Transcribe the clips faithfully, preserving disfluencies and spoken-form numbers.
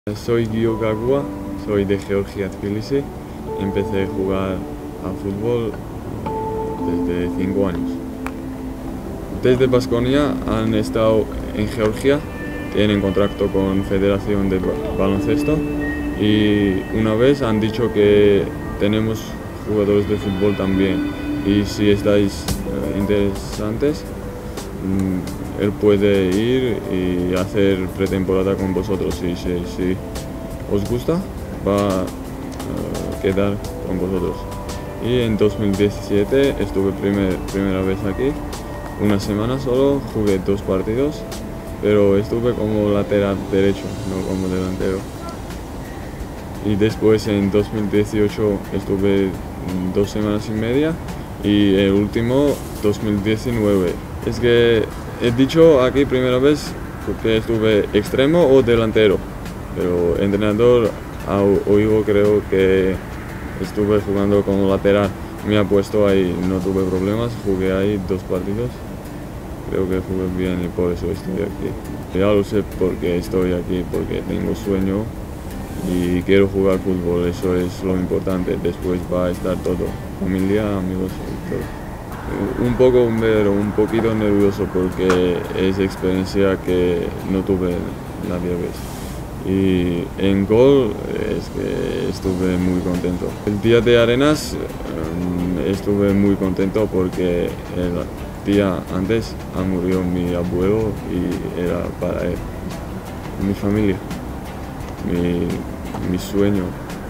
Soy Gio Gagua, soy de Georgia, Tbilisi. Empecé a jugar a fútbol desde cinco años. Desde Baskonia han estado en Georgia, tienen contrato con Federación de Baloncesto y una vez han dicho que tenemos jugadores de fútbol también y si estáis uh, interesantes, mm, él puede ir y hacer pretemporada con vosotros y si, si os gusta va a uh, quedar con vosotros. Y en dos mil diecisiete estuve primer, primera vez aquí, una semana solo, jugué dos partidos, pero estuve como lateral derecho, no como delantero. Y después en dos mil dieciocho estuve dos semanas y media y el último dos mil diecinueve. Es que he dicho aquí primera vez que estuve extremo o delantero, pero entrenador ha oído creo que estuve jugando como lateral. Me ha puesto ahí, no tuve problemas, jugué ahí dos partidos. Creo que jugué bien y por eso estoy aquí. Ya lo sé porque estoy aquí, porque tengo sueño y quiero jugar fútbol, eso es lo importante. Después va a estar todo, familia, amigos y todo. Un poco, pero un poquito nervioso porque es experiencia que no tuve nadie vez. Y en gol es que estuve muy contento. El día de Arenas um, estuve muy contento porque el día antes ha murió mi abuelo y era para él, mi familia, mi, mi sueño.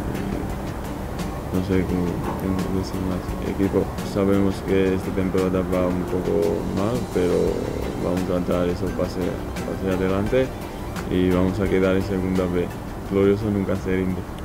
No sé cómo decir más. Equipo, sabemos que esta temporada va un poco mal, pero vamos a dar eso pase, pase adelante y vamos a quedar en segunda B. Glorioso nunca se rinde.